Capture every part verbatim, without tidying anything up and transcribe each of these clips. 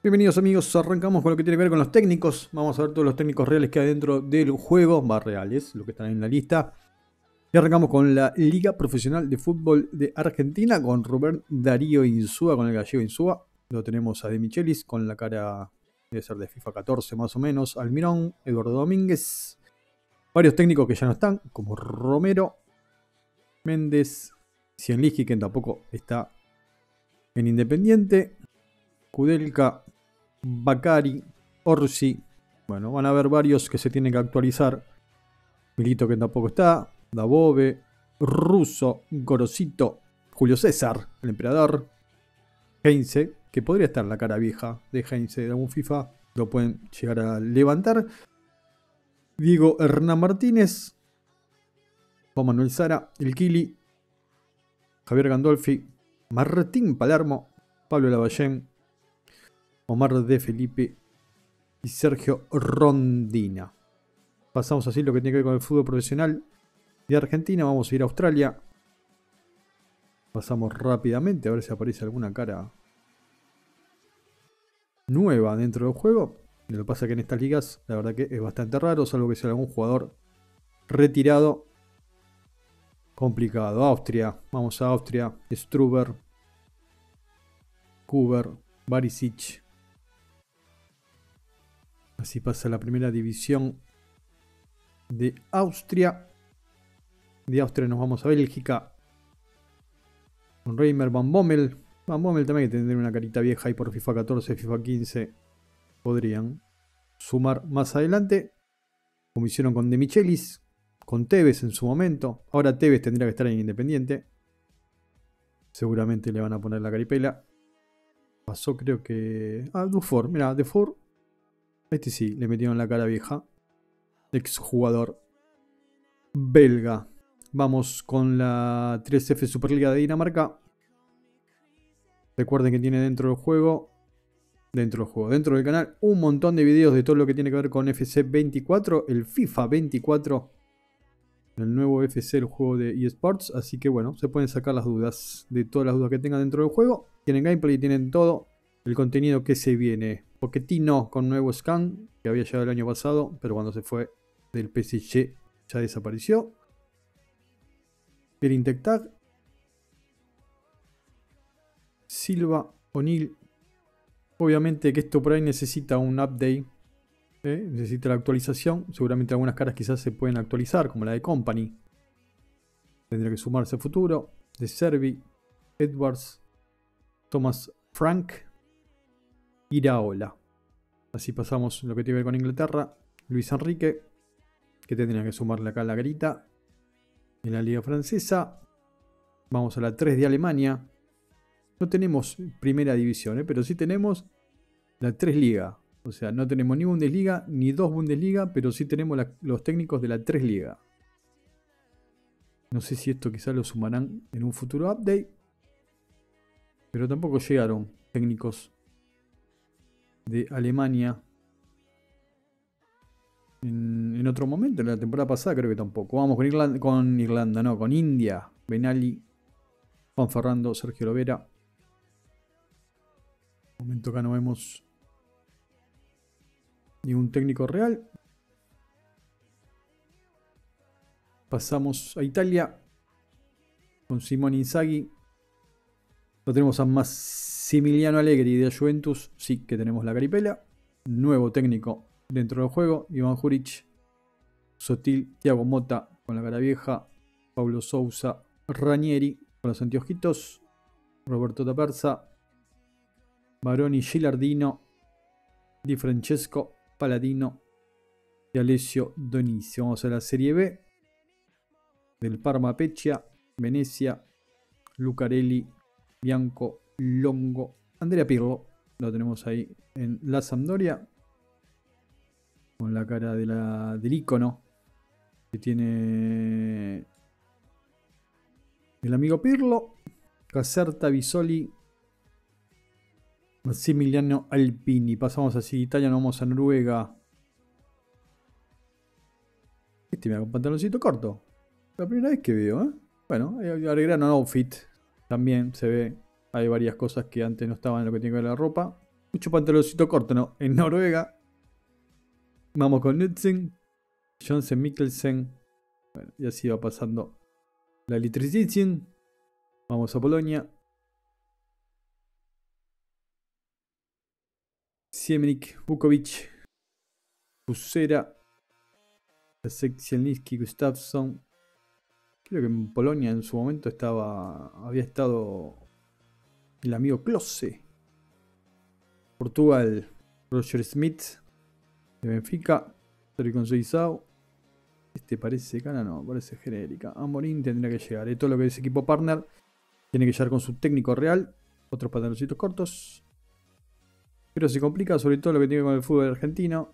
Bienvenidos amigos, arrancamos con lo que tiene que ver con los técnicos. Vamos a ver todos los técnicos reales que hay dentro del juego, más reales, lo que están en la lista. Y arrancamos con la Liga Profesional de Fútbol de Argentina, con Rubén Darío Insúa, con el gallego Insúa. Lo tenemos a De Michelis, con la cara, debe ser de FIFA catorce más o menos. Almirón, Eduardo Domínguez. Varios técnicos que ya no están, como Romero, Méndez, Cienligi, que tampoco está en Independiente. Kudelka, Bacari, Orsi. Bueno, van a haber varios que se tienen que actualizar. Milito, que tampoco está. Dabove, Russo, Gorosito, Julio César, el emperador. Heinze, que podría estar en la cara vieja de Heinze de algún FIFA. Lo pueden llegar a levantar. Diego Hernán Martínez. Juan Manuel Sara, El Kili. Javier Gandolfi. Martín Palermo. Pablo Lavallén. Omar de Felipe y Sergio Rondina. Pasamos así lo que tiene que ver con el fútbol profesional de Argentina. Vamos a ir a Australia. Pasamos rápidamente a ver si aparece alguna cara nueva dentro del juego. Lo que pasa es que en estas ligas la verdad que es bastante raro, salvo que sea algún jugador retirado. Complicado. Austria. Vamos a Austria. Struber. Kuber. Barisic. Así pasa la primera división de Austria. De Austria nos vamos a Bélgica. Con Reimer, Van Bommel. Van Bommel también, que tendría una carita vieja ahí por FIFA catorce, FIFA quince. Podrían sumar más adelante. Como hicieron con De Michelis. Con Tevez en su momento. Ahora Tevez tendría que estar en Independiente. Seguramente le van a poner la caripela. Pasó creo que... Ah, Dufour. Mira, Dufour. Este sí, le metieron la cara vieja. Exjugador belga. Vamos con la tres F Superliga de Dinamarca. Recuerden que tiene dentro del juego, dentro del juego, dentro del canal, un montón de videos de todo lo que tiene que ver con F C veinticuatro, el FIFA veinticuatro, el nuevo F C, el juego de eSports. Así que bueno, se pueden sacar las dudas de todas las dudas que tengan dentro del juego. Tienen gameplay, tienen todo el contenido que se viene. Pochettino con nuevo scan, que había llegado el año pasado, pero cuando se fue del P S G ya desapareció. El Intectag. Silva, O'Neill. Obviamente que esto por ahí necesita un update. ¿eh? Necesita la actualización. Seguramente algunas caras quizás se pueden actualizar, como la de Company. Tendría que sumarse a futuro. De Servi, Edwards, Thomas Frank. Iraola. Así pasamos lo que tiene que ver con Inglaterra. Luis Enrique, que tendría que sumarle acá la garita. En la liga francesa. Vamos a la tres de Alemania. No tenemos primera división, ¿eh? Pero sí tenemos la tres liga. O sea, no tenemos ni Bundesliga ni dos Bundesliga, pero sí tenemos la, los técnicos de la tres liga. No sé si esto quizás lo sumarán en un futuro update. Pero tampoco llegaron técnicos de Alemania en, en otro momento. En la temporada pasada creo que tampoco. Vamos con Irlanda, con Irlanda, no, con India. Benali, Juan Ferrando, Sergio Lovera. De momento acá no vemos ningún técnico real. Pasamos a Italia con Simone Inzaghi. Lo tenemos a Massimiliano Allegri de Juventus. Sí, que tenemos la caripela. Nuevo técnico dentro del juego. Iván Juric, Sotil, Thiago Motta con la cara vieja. Paulo Sousa, Ranieri con los anteojitos. Roberto Taperza, Baroni, Gilardino, Di Francesco, Paladino y Alessio Donizi. Vamos a la Serie B. Del Parma, Peccia, Venecia, Lucarelli, Bianco, Longo, Andrea Pirlo. Lo tenemos ahí en la Sampdoria. Con la cara de la, del icono que tiene el amigo Pirlo. Caserta, Bisoli, Massimiliano Alpini. Pasamos así de Italia, nos vamos a Noruega. Este mira con pantaloncito corto. La primera vez que veo, ¿eh? Bueno, agregaron outfit. También se ve. Hay varias cosas que antes no estaban en lo que tiene que ver la ropa. Mucho pantaloncito corto, ¿no? En Noruega. Vamos con Knudsen. Johnsen Mikkelsen. Bueno, y así va pasando la Litricicin. Vamos a Polonia. Siemnik, Vukovic. Pusera. Seksielnicki, Gustafsson. Creo que en Polonia en su momento estaba. Había estado el amigo Klose. Portugal, Roger Smith. De Benfica. Sergio Conceição. Este parece cara, no, parece genérica. Amorim tendría que llegar. Y todo lo que es equipo partner tiene que llegar con su técnico real. Otros pantaloncitos cortos. Pero se complica sobre todo lo que tiene con el fútbol argentino.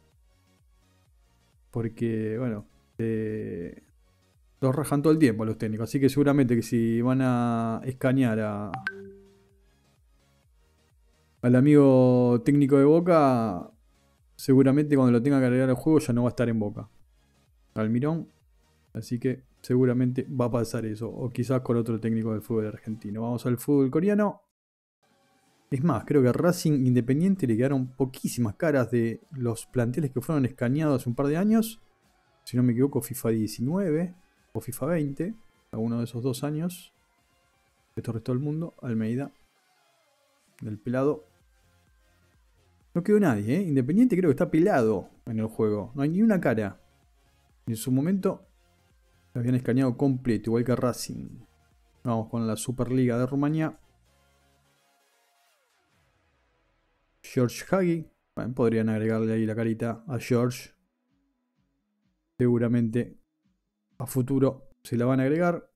Porque, bueno, eh, los rajan todo el tiempo los técnicos. Así que seguramente que si van a escanear a, al amigo técnico de Boca, seguramente cuando lo tenga que agregar al juego ya no va a estar en Boca. Almirón. Así que seguramente va a pasar eso. O quizás con otro técnico del fútbol argentino. Vamos al fútbol coreano. Es más, creo que a Racing Independiente le quedaron poquísimas caras de los planteles que fueron escaneados hace un par de años. Si no me equivoco, FIFA diecinueve o FIFA veinte. Alguno de esos dos años. Esto restó el mundo. Almeida. Del pelado. No quedó nadie, ¿eh? Independiente creo que está pelado en el juego. No hay ni una cara. En su momento lo habían escaneado completo, igual que Racing. Vamos con la Superliga de Rumania. George Hagi. Bueno, podrían agregarle ahí la carita a George. Seguramente a futuro se la van a agregar.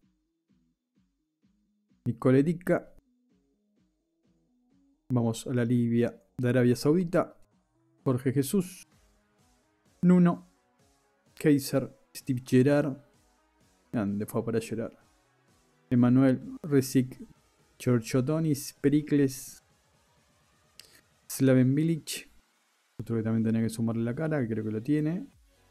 Nicoletica. Vamos a la Libia de Arabia Saudita. Jorge Jesús. Nuno. Kaiser. Steve Gerrard. Grande fue para llorar. Emanuel Resic. George Odonis. Pericles. Slaven Bilic. Otro que también tenía que sumarle la cara, que creo que lo tiene.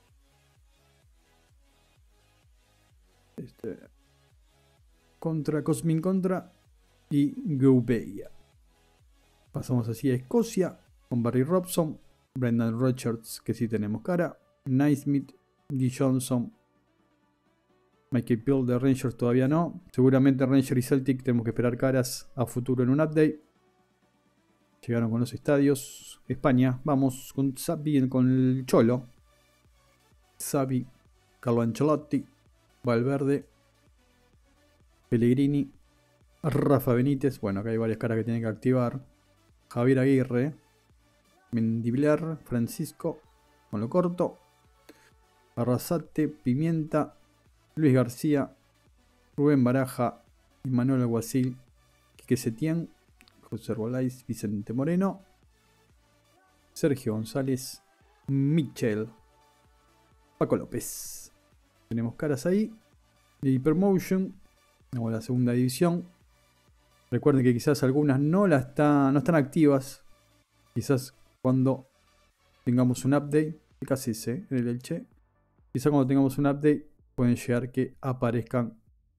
Este. Contra, Cosmin Contra. Y Gouveia. Pasamos así a Escocia. Con Barry Robson. Brendan Rodgers, que sí tenemos cara. Naismith. D. Johnson. Michael Peel de Rangers todavía no. Seguramente Rangers y Celtic tenemos que esperar caras a futuro en un update. Llegaron con los estadios. España, vamos con Xavi, con el Cholo. Xavi, Carlo Ancelotti, Valverde, Pellegrini, Rafa Benítez. Bueno, acá hay varias caras que tienen que activar. Javier Aguirre, Mendibilar, Francisco, con lo corto. Arrasate, Pimienta, Luis García, Rubén Baraja, Manuel Alguacil, Quique Setién, José Rolais, Vicente Moreno, Sergio González, Michel, Paco López. Tenemos caras ahí. Hypermotion, o la segunda división. Recuerden que quizás algunas no, la está, no están activas. Quizás cuando tengamos un update, casi sé en el Elche. Quizás cuando tengamos un update pueden llegar que aparezcan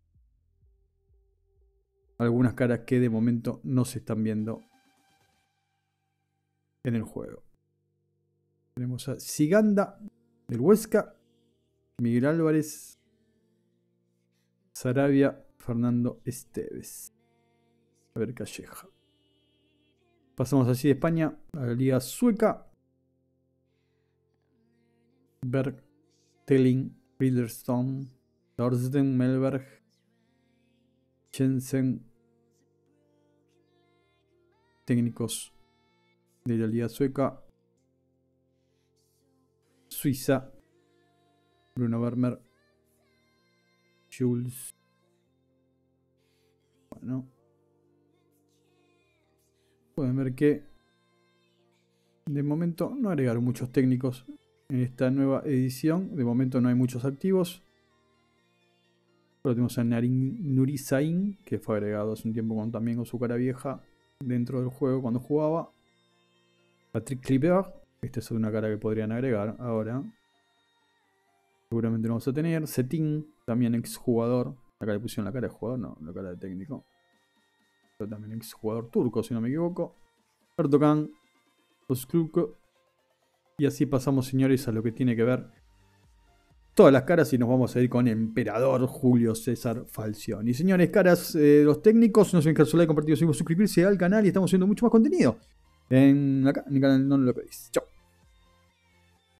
algunas caras que de momento no se están viendo en el juego. Tenemos a Siganda del Huesca, Miguel Álvarez, Sarabia, Fernando Esteves. A ver, Calleja. Pasamos así de España a la Liga Sueca. Berg, Telling, Riddlestone, Thorsten Melberg, Jensen. Técnicos de la Liga Sueca. Suiza. Bruno Vermeer. Jules. Bueno. Pueden ver que de momento no agregaron muchos técnicos en esta nueva edición. De momento no hay muchos activos. Pero tenemos a Narin Nurisain, que fue agregado hace un tiempo con, también con su cara vieja dentro del juego cuando jugaba. Patrick Clipper. Esta es una cara que podrían agregar ahora. Seguramente no vamos a tener. Setin, también exjugador. Acá le pusieron la cara de jugador, no, la cara de técnico. Pero también exjugador turco, si no me equivoco. Erdogan. Osculco. Y así pasamos, señores, a lo que tiene que ver todas las caras y nos vamos a ir con Emperador Julio César Falcioni. Señores, caras, eh, los técnicos, no se olviden de like, compartir, suscribirse al canal y estamos haciendo mucho más contenido en acá en el canal No Lo Pedís. Chao.